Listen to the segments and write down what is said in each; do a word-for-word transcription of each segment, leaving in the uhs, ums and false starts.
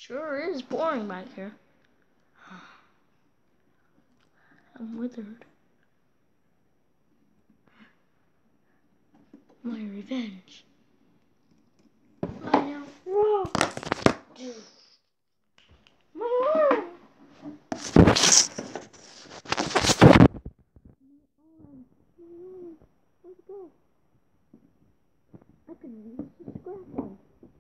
Sure is boring back here. I'm withered. My revenge. My now. Whoa! Dude. My arm! Let's go. I can use the scrap one.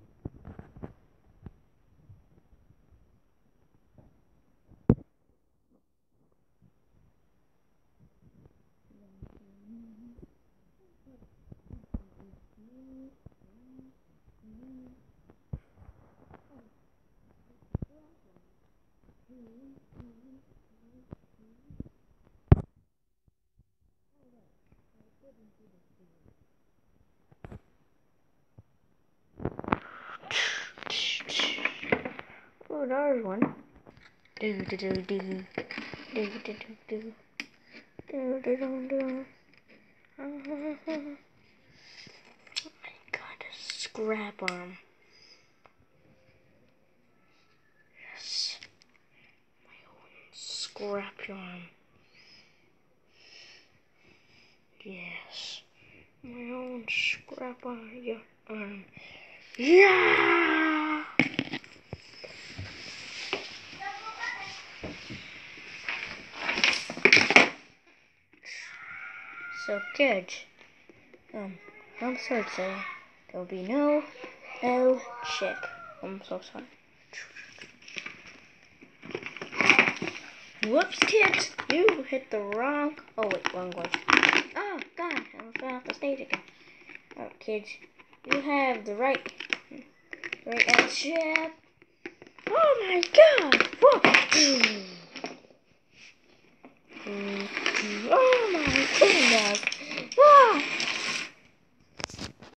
Oh, there's one. Do do do do do do do do do do do do. I got a scrap arm. Yes, my own scrap arm. Yes, my own scrap arm. Yeah, arm. Yeah. So good. Um, I'm so excited. There'll be no, no chip. I'm so sorry. Whoops, kids! You hit the wrong. Oh wait, wrong one. Oh God! I fell off the stage again. Oh, kids, you have the right, right chip. Oh my God! Whoa!